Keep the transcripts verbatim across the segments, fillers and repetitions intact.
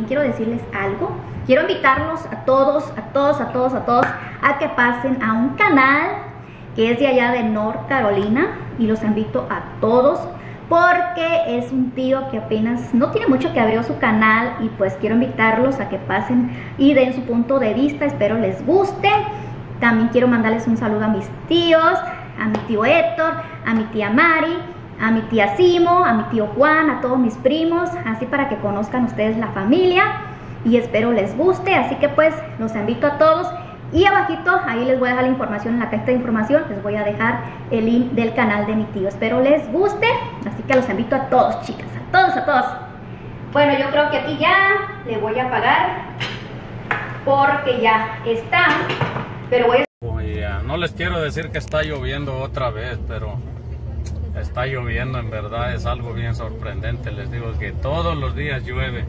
quiero decirles algo. Quiero invitarlos a todos, a todos, a todos, a todos a que pasen a un canal que es de allá de North Carolina, y los invito a todos porque es un tío que apenas no tiene mucho que abrió su canal, y pues quiero invitarlos a que pasen y den su punto de vista. Espero les guste. También quiero mandarles un saludo a mis tíos, a mi tío Héctor, a mi tía Mari, a mi tía Simo, a mi tío Juan, a todos mis primos, así para que conozcan ustedes la familia, y espero les guste. Así que pues los invito a todos, y abajito ahí les voy a dejar la información, en la cajita de información les voy a dejar el link del canal de mi tío. Espero les guste, así que los invito a todos, chicas, a todos, a todos. Bueno, yo creo que aquí ya le voy a apagar porque ya está, pero voy a... Oye, no les quiero decir que está lloviendo otra vez, pero está lloviendo, en verdad es algo bien sorprendente. Les digo que todos los días llueve.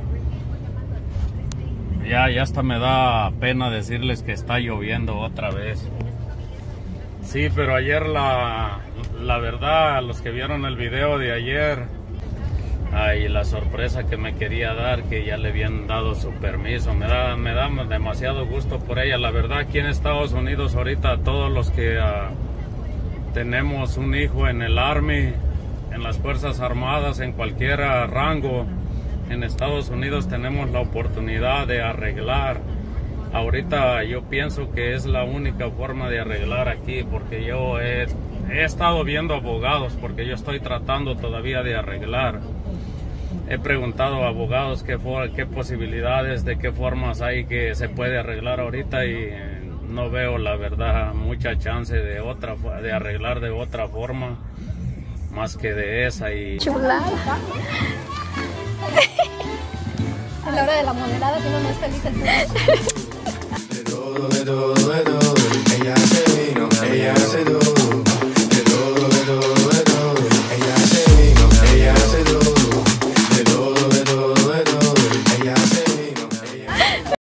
Ya, ya hasta me da pena decirles que está lloviendo otra vez. Sí, pero ayer la, la verdad, los que vieron el video de ayer, ay, la sorpresa que me quería dar, que ya le habían dado su permiso, me da, me da demasiado gusto por ella. La verdad, aquí en Estados Unidos ahorita todos los que uh, tenemos un hijo en el Army, en las Fuerzas Armadas, en cualquier uh, rango, en Estados Unidos tenemos la oportunidad de arreglar. Ahorita yo pienso que es la única forma de arreglar aquí, porque yo he, he estado viendo abogados, porque yo estoy tratando todavía de arreglar. He preguntado a abogados qué, qué posibilidades, de qué formas hay que se puede arreglar ahorita, y no veo la verdad mucha chance de, otra, de arreglar de otra forma más que de esa. Y... Chulada. A la hora de la moderada, si no, no es feliz el público.